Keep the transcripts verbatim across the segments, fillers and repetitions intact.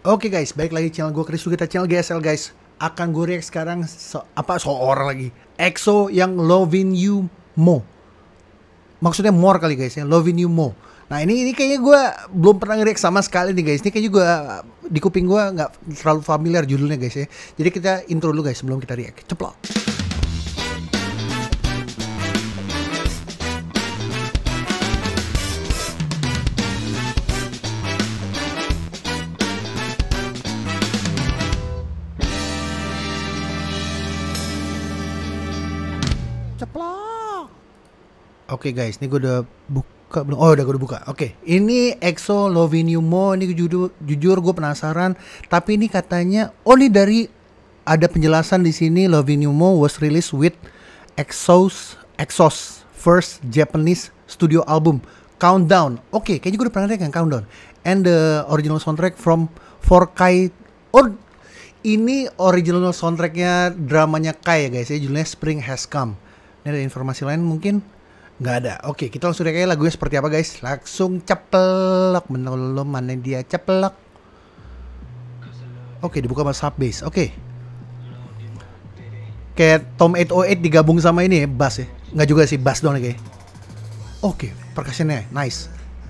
Oke guys, balik lagi channel gue Chris, kita channel G S L guys. Akan gue react sekarang so, apa seorang lagi EXO yang Loving You More. Maksudnya more kali guys ya, Loving You More. Nah ini ini kayaknya gue belum pernah nge-react sama sekali nih guys. Ini kayaknya gue di kuping gue nggak terlalu familiar judulnya guys ya. Jadi kita intro dulu guys sebelum kita react. Ceplok. Ceplok. Oke guys, ini gue udah buka belum? Oh udah gue udah buka. Oke, ini EXO Loving You More. Ini jujur, jujur gue penasaran. Tapi ini katanya, oh ini dari ada penjelasan di sini. Loving You More was released with EXO's EXO's first Japanese studio album Countdown. Oke, kayaknya gue udah pernah lihat yang Countdown. And the original soundtrack from four Kai. Oh, ini original soundtracknya dramanya Kai ya guys ya. Judulnya Spring Has Come. Ini ada informasi lain mungkin? Nggak ada. Oke, kita langsung kayak lagunya seperti apa guys. Langsung ceplok. Menolong mana dia ceplok. Oke, dibuka sama sub bass. Oke. Kayak Tom delapan nol delapan digabung sama ini ya, bass ya. Nggak juga sih, bass doang kayak. Oke, percussionnya nice.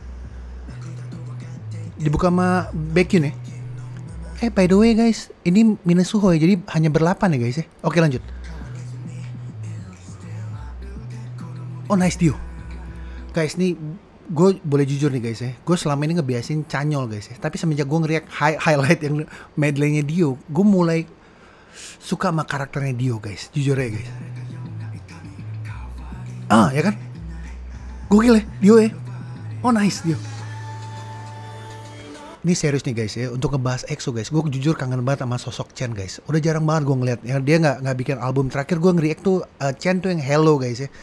Dibuka sama Baekhyun ya. Eh by the way guys, ini Minasuho ya, jadi hanya berlapan ya guys ya. Oke lanjut. Oh nice Dio. Guys nih, gue boleh jujur nih guys ya, gue selama ini ngebiasin Chanyeol guys ya. Tapi semenjak gue ngeriak hi highlight yang medley-nya Dio, gue mulai suka sama karakternya Dio guys. Jujur ya guys. Ah ya kan, gokil ya Dio ya. Oh nice Dio. Ini serius nih guys ya, untuk ngebahas EXO guys, gue jujur kangen banget sama sosok Chen guys. Udah jarang banget gue ngeliat, yang dia nggak nggak bikin album. Terakhir gue ngeriak tuh uh, Chen tuh yang Hello guys ya.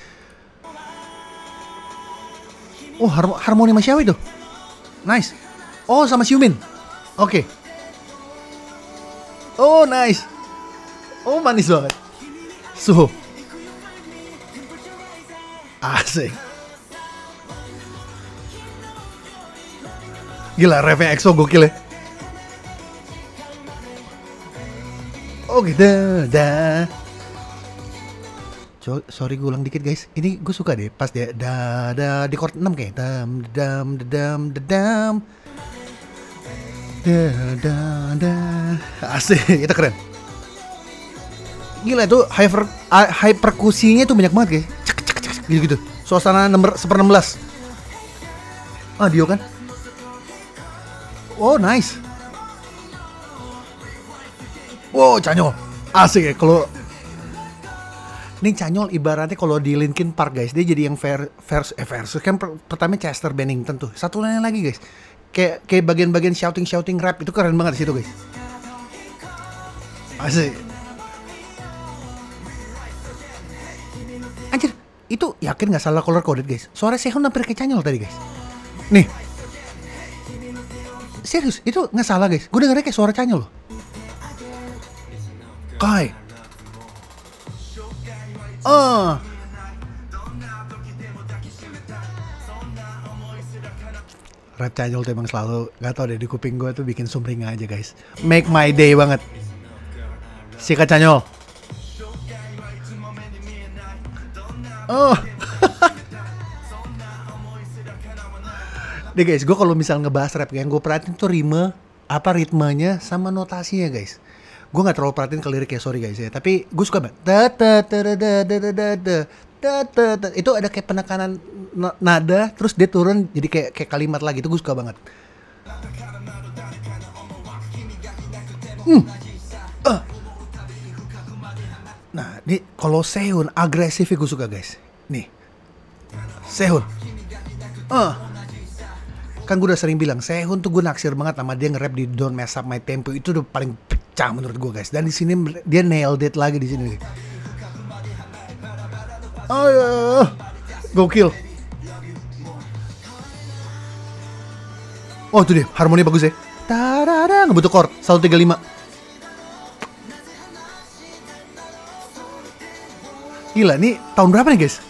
Oh harmo harmoni sama siapa itu? Nice. Oh sama Xiumin. Oke. Okay. Oh nice. Oh manis banget. Suho. Asik. Gila refnya EXO gokil ya. Oh gitu. Dah. So, sorry gue ulang dikit guys. Ini gue suka deh pas dia da da di chord enam kayak dam dam dam dam da da da. Asik, itu keren. Gila itu high per, high perkusinya tuh banyak banget guys. Cek cek cek gitu-gitu. Suasana nomor seper enam belas. Ah Dio kan. Oh nice. Wow Chanyeol. Asik ya kalau ini Chanyeol ibaratnya kalau di Linkin Park guys, dia jadi yang ver, vers, eh, versus kan per, pertama Chester Bennington tuh. Satu lain lagi guys, kayak kayak bagian-bagian shouting shouting rap itu keren banget di situ guys. Asik. Anjir, itu yakin nggak salah color coded guys? Suara Sehun hampir kayak Chanyeol tadi guys. Nih, serius itu nggak salah guys. Gue dengernya kayak suara Chanyeol loh. Kai. Oh. Rap Chanyeol tuh emang selalu gak tau deh di kuping gue tuh bikin sumringah aja guys. Make my day banget. Sikat Chanyeol. Oh. Deh guys, gue kalau misal ngebahas rap yang gue perhatiin tuh rime, apa ritmenya sama notasinya guys. Gue gak terlalu perhatiin ke liriknya, sorry guys ya. Tapi gue suka banget. Itu ada kayak penekanan nada, terus dia turun jadi kayak kayak kalimat lagi. Itu gue suka banget. Hmm. Uh. Nah, ini kalau Sehun agresifnya gue suka guys. Nih, Sehun. Uh. Kan gue udah sering bilang Sehun tuh gue naksir banget sama dia nge-rap di Don't Mess Up My Tempo. Itu udah paling pecah menurut gue guys. Dan di sini dia nailed it lagi di sini. Oh ya, gokil. Oh tuh dia, harmoni bagus ya. Tarada, nggak butuh chord. seratus tiga puluh lima. Gila, nih tahun berapa nih guys?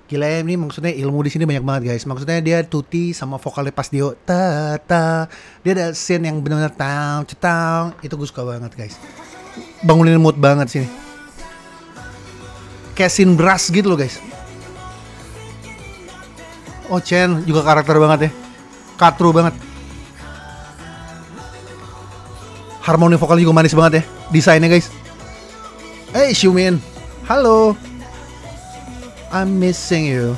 Gila ya, ini maksudnya ilmu di sini banyak banget guys. Maksudnya dia tuti sama vokalnya pas dia ta ta. Dia ada scene yang benar-benar tang cetang. Itu gue suka banget guys. Bangunin mood banget sini. Kayak scene brass gitu loh guys. Oh Chen juga karakter banget ya. Katru banget. Harmoni vokal juga manis banget ya. Desainnya guys. Hey Xiumin. Halo. I'm missing you.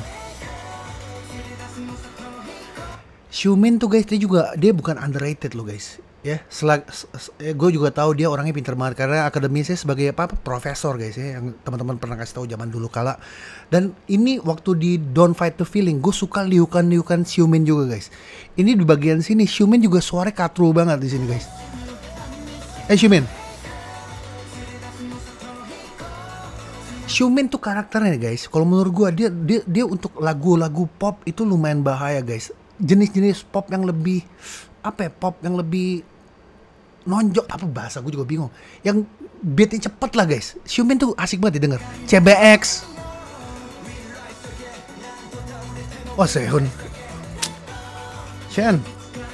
Xiumin tuh guys, dia juga dia bukan underrated loh guys. Ya, selag, gue juga tahu dia orangnya pintar banget karena akademisnya sebagai apa, profesor guys ya, yang teman-teman pernah kasih tahu zaman dulu kala. Dan ini waktu di Don't Fight the Feeling, gue suka liukan-liukan Xiumin juga guys. Ini di bagian sini Xiumin juga suaranya katru banget di sini guys. Eh Xiumin. Xiumin tuh karakternya guys, kalau menurut gue dia dia dia untuk lagu-lagu pop itu lumayan bahaya guys. Jenis-jenis pop yang lebih apa ya, pop yang lebih nonjok, apa bahasa gue juga bingung. Yang beatnya cepet lah guys. Xiumin tuh asik banget didengar. C B X. Wah Sehun. Chen.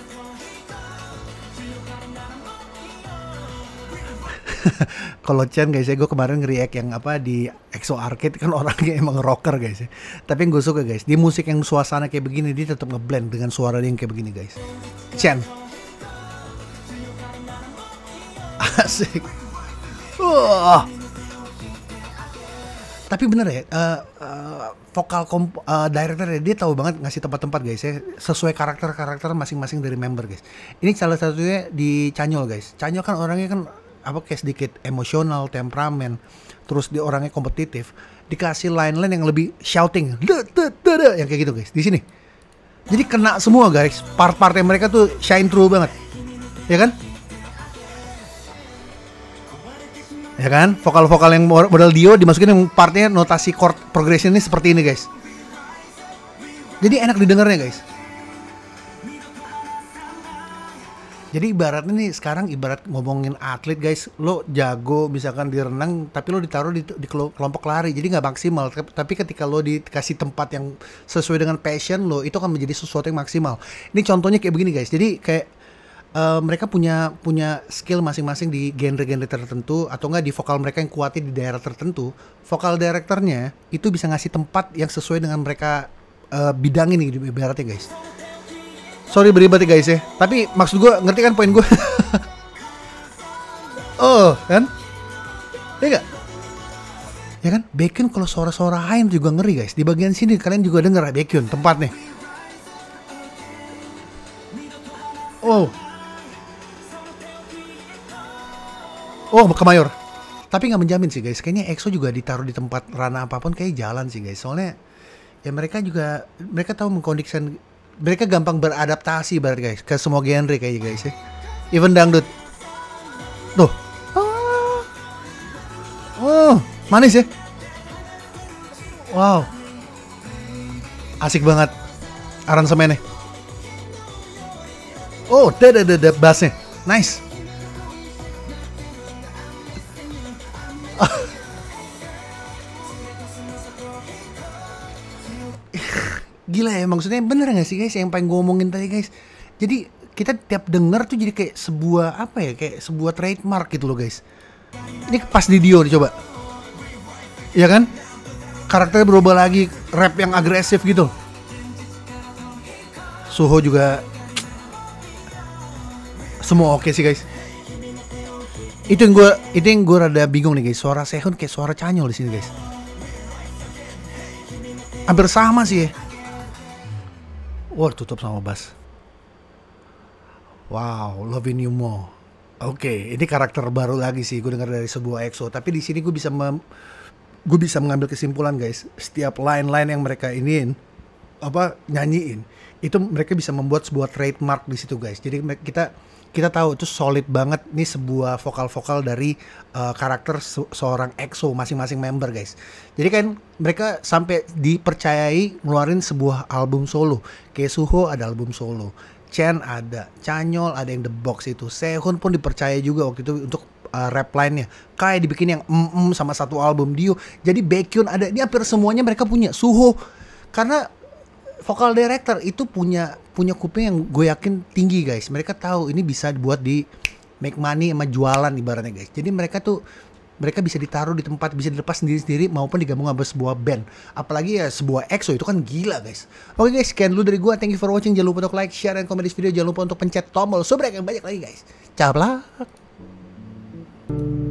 Kalau Chen guys ya, gue kemarin nge-react yang apa di Exo Arcade kan orangnya emang rocker guys ya. Tapi yang gue suka guys, di musik yang suasana kayak begini dia tetap ngeblend dengan suara dia yang kayak begini guys. Chen. Asik. Uh. Tapi bener ya, uh, uh, vokal komp uh, director ya, dia tahu banget ngasih tempat-tempat guys ya, sesuai karakter-karakter masing-masing dari member guys. Ini salah satunya di Chanyeol guys. Chanyeol kan orangnya kan apa kayak sedikit emosional, temperamen, terus dia orangnya kompetitif, dikasih line-line yang lebih shouting, yang kayak gitu guys di sini. Jadi kena semua guys, part-partnya mereka tuh shine through banget, ya kan? Ya kan? Vokal-vokal yang model Dio dimasukin yang partnya notasi chord progression ini seperti ini guys. Jadi enak didengarnya guys. Jadi ibaratnya nih sekarang ibarat ngomongin atlet guys, lo jago misalkan di renang tapi lo ditaruh di, di kelompok lari jadi nggak maksimal. Tapi ketika lo dikasih tempat yang sesuai dengan passion lo, itu akan menjadi sesuatu yang maksimal. Ini contohnya kayak begini guys. Jadi kayak uh, mereka punya punya skill masing-masing di genre-genre tertentu atau enggak di vokal mereka yang kuatnya di daerah tertentu. Vokal directornya itu bisa ngasih tempat yang sesuai dengan mereka uh, bidang ini ibaratnya guys. Sorry beribad ya guys ya, tapi maksud gue ngerti kan poin gue. Oh kan, ya gak? Ya kan, Baekhyun kalau suara-suara high juga ngeri guys. Di bagian sini kalian juga denger Baekhyun tempatnya. Oh, oh ke mayor. Tapi nggak menjamin sih guys. Kayaknya EXO juga ditaruh di tempat ranah apapun kayak jalan sih guys. Soalnya ya mereka juga mereka tahu mengkondisikan. Mereka gampang beradaptasi banget guys ke semua genre kayaknya guys ya. Even dangdut. Tuh. Oh, oh manis ya. Wow. Asik banget aransemennya. Oh, ada ada ada bassnya. Nice. Gila ya, maksudnya bener gak sih guys yang pengen gue omongin tadi guys. Jadi kita tiap denger tuh jadi kayak sebuah apa ya, kayak sebuah trademark gitu loh guys. Ini pas di Dio dicoba, ya kan? Karakternya berubah lagi, rap yang agresif gitu. Suho juga semua oke sih guys. Itu yang gue itu yang gue rada bingung nih guys. Suara Sehun kayak suara Chanyeol di sini guys. Hampir sama sih ya. Wah, tutup sama bass. Wow, Loving You More. Oke, okay, ini karakter baru lagi sih gue dengar dari sebuah EXO. Tapi di sini gue bisa mem gue bisa mengambil kesimpulan guys. Setiap line-line yang mereka iniin apa nyanyiin, itu mereka bisa membuat sebuah trademark di situ guys. Jadi kita kita tahu itu solid banget nih sebuah vokal-vokal dari uh, karakter se seorang EXO masing-masing member guys. Jadi kan mereka sampai dipercayai ngeluarin sebuah album solo. Kayak Suho ada album solo, Chen ada, Chanyeol ada yang The Box itu, Sehun pun dipercaya juga waktu itu untuk uh, rap line-nya. Kayak dibikin yang mm -mm sama satu album Dio. Jadi Baekhyun ada, ini hampir semuanya mereka punya. Suho Karena vokal director itu punya punya kuping yang gue yakin tinggi guys. Mereka tahu ini bisa dibuat di make money sama jualan ibaratnya guys. Jadi mereka tuh mereka bisa ditaruh di tempat, bisa dilepas sendiri-sendiri maupun digabung sama sebuah band. Apalagi ya sebuah E X O itu kan gila guys. Oke guys, sekian dulu dari gue. Thank you for watching. Jangan lupa untuk like, share, dan komen di video. Jangan lupa untuk pencet tombol subscribe yang banyak lagi guys. Caplak.